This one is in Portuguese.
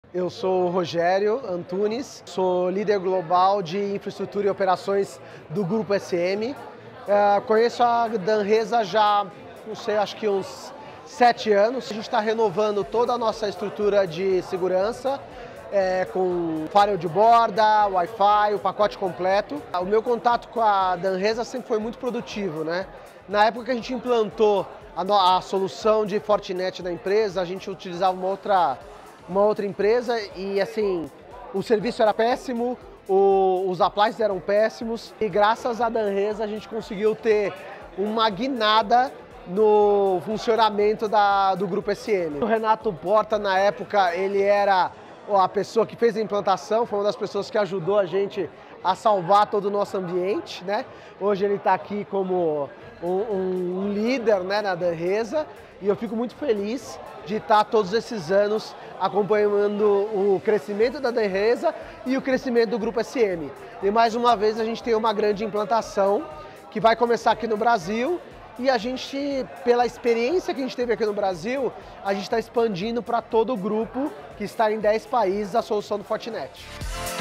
Eu sou o Rogério Antunes, sou líder global de infraestrutura e operações do Grupo SM. Conheço a Danresa já, não sei, acho que uns 7 anos. A gente está renovando toda a nossa estrutura de segurança, com firewall de borda, Wi-Fi, o pacote completo. O meu contato com a Danresa sempre foi muito produtivo, né? Na época que a gente implantou a solução de Fortinet na empresa, a gente utilizava uma outra empresa e assim, o serviço era péssimo, os appliances eram péssimos e graças à Danresa a gente conseguiu ter uma guinada no funcionamento do Grupo SM. O Renato Porta, na época, ele era a pessoa que fez a implantação, foi uma das pessoas que ajudou a gente a salvar todo o nosso ambiente, né? Hoje ele está aqui como um líder, né, na Danresa, e eu fico muito feliz de estar todos esses anos acompanhando o crescimento da Danresa e o crescimento do Grupo SM. E mais uma vez a gente tem uma grande implantação que vai começar aqui no Brasil e a gente, pela experiência que a gente teve aqui no Brasil, a gente está expandindo para todo o grupo que está em 10 países a solução do Fortinet.